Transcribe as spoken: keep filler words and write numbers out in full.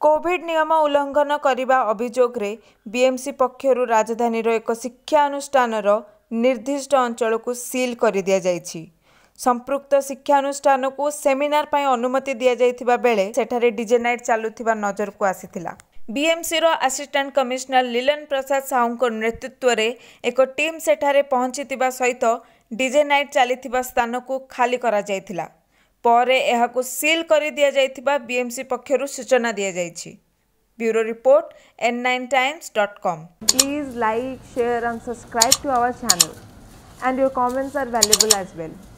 Covid नियम उल्लंघन करने अभियोग रे बीएमसी पक्षरु राजधानी एक शिक्षानुष्ठान निर्दिष्ट अंचल को सील कर दिया जायछि। संपृक्त शिक्षानुष्ठान को सेमिनार पर अनुमति दि जाइथिबा बेले सेठारे डीजे नाइट चालुथिबा नजर को आसीथिला। बीएमसी रो असिस्टेंट कमिश्नर लीलन प्रसाद साहू नेतृत्व रे एक टीम सेठारे पहुंचीथिबा सहित डीजे नाइट चलीथिबा स्थान को खाली करा जायथिला। परे एहाकु सील कर दिया जायथिबा बीएमसी पक्षरु सूचना दिया जायछि। Bureau report N nine times dot com. Please like, share and subscribe to our channel, and your comments are valuable as well.